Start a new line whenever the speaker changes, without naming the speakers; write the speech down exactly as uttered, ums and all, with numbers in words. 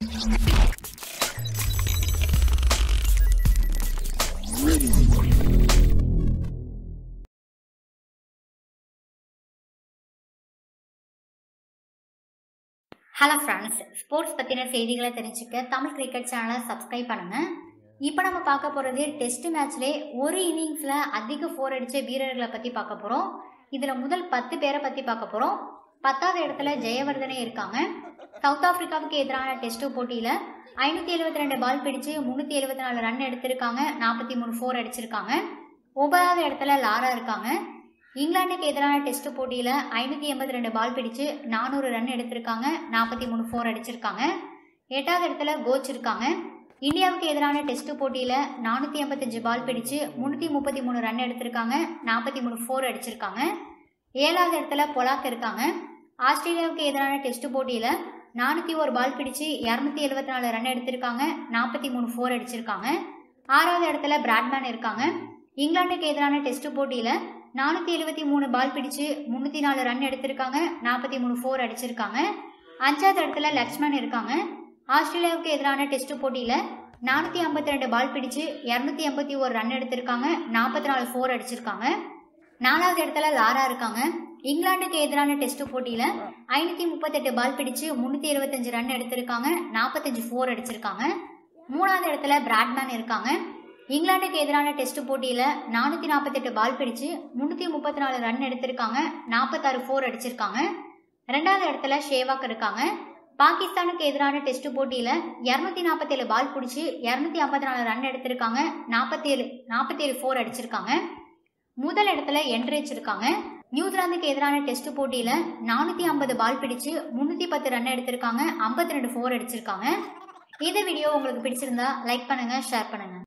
Hello friends, sports பற்றின செய்திகளை தெரிஞ்சுக்க தமிழ் கிரிக்கெட் சேனலை சப்ஸ்கிரைப் பண்ணுங்கள். இப்போ நம்ம பார்க்க போகிறது டெஸ்ட் மேட்ச்லே ஒரு இன்னிங்ஸில் அதிக ஃபோர் அடித்த வீரர்களை பற்றி பார்க்க போகிறோம். இதில் முதல் பத்து பேரை பற்றி பார்க்க போகிறோம். பத்தாவது இடத்துல ஜெயவர்தனே இருக்காங்க. சவுத் ஆஃப்ரிக்காவுக்கு எதிரான டெஸ்ட் போட்டியில் ஐநூற்றி எழுபத்தி ரெண்டு பால் பிடிச்சு முந்நூற்றி எழுபத்தி நாலு ரன் எடுத்திருக்காங்க. நாற்பத்தி மூணு ஃபோர் அடிச்சிருக்காங்க. ஒன்பதாவது இடத்துல லாரா இருக்காங்க. இங்கிலாந்துக்கு எதிரான டெஸ்ட் போட்டியில் ஐநூற்றி எண்பத்தி ரெண்டு பால் பிடிச்சு நானூறு ரன் எடுத்திருக்காங்க. நாற்பத்தி மூணு ஃபோர் அடிச்சிருக்காங்க. எட்டாவது இடத்துல கோச் இருக்காங்க. இந்தியாவுக்கு எதிரான டெஸ்ட் போட்டியில் நானூற்றி எண்பத்தஞ்சு பால் பிடிச்சு முந்நூற்றி முப்பத்தி மூணு ரன் எடுத்திருக்காங்க. நாற்பத்தி மூணு ஃபோர் அடிச்சிருக்காங்க. ஏழாவது இடத்துல பொலாக் இருக்காங்க. ஆஸ்திரேலியாவுக்கு எதிரான டெஸ்ட் போட்டியில் நானூற்றி ஒரு பால் பிடிச்சு இரநூத்தி எழுபத்தி நாலு ரன் எடுத்திருக்காங்க. நாற்பத்தி மூணு ஃபோர் அடிச்சிருக்காங்க. ஆறாவது இடத்துல பிராட்மேன் இருக்காங்க. இங்கிலாந்துக்கு எதிரான டெஸ்ட் போட்டியில் நானூற்றி எழுபத்தி மூணு பால் பிடிச்சு முந்நூற்றி நாலு ரன் எடுத்திருக்காங்க. நாற்பத்தி மூணு ஃபோர் அடிச்சிருக்காங்க. அஞ்சாவது இடத்துல லக்ஷ்மன் இருக்காங்க. ஆஸ்திரேலியாவுக்கு எதிரான டெஸ்ட் போட்டியில் நானூற்றி ஐம்பத்தி ரெண்டு பால் பிடிச்சு இரநூத்தி எண்பத்தி ஒரு ரன் எடுத்திருக்காங்க. நாற்பத்தி நாலு ஃபோர் அடிச்சிருக்காங்க. நாலாவது இடத்துல லாரா இருக்காங்க. இங்கிலாந்துக்கு எதிரான டெஸ்ட் போட்டியில் ஐநூற்றி முப்பத்தெட்டு பால் பிடிச்சு முந்நூற்றி எழுபத்தஞ்சு ரன் எடுத்திருக்காங்க. நாற்பத்தஞ்சு ஃபோர் அடிச்சிருக்காங்க. மூணாவது இடத்துல பிராட்மேன் இருக்காங்க. இங்கிலாந்துக்கு எதிரான டெஸ்ட் போட்டியில் நானூற்றி நாற்பத்தெட்டு பால் பிடிச்சு முந்நூற்றி முப்பத்தி நாலு ரன் எடுத்திருக்காங்க. நாற்பத்தாறு ஃபோர் அடிச்சிருக்காங்க. ரெண்டாவது இடத்துல ஷேவாக் இருக்காங்க. பாகிஸ்தானுக்கு எதிரான டெஸ்ட் போட்டியில் இரநூத்தி நாற்பத்தேழு பால் பிடிச்சி இரநூத்தி ஐம்பத்தி நாலு ரன் எடுத்திருக்காங்க. நாற்பத்தி ஏழு நாற்பத்தி ஏழு ஃபோர் அடிச்சிருக்காங்க. முதல் இடத்துல என்ட்ரேஜ் இருக்காங்க. நியூசிலாந்துக்கு எதிரான டெஸ்ட் போட்டியில் நானூற்றி ஐம்பது பால் பிடிச்சு முந்நூற்றி பத்து ரன் எடுத்திருக்காங்க. ஐம்பத்தி ரெண்டு ஃபோர் அடிச்சிருக்காங்க. இந்த வீடியோ உங்களுக்கு பிடிச்சிருந்தா லைக் பண்ணுங்க, ஷேர் பண்ணுங்க.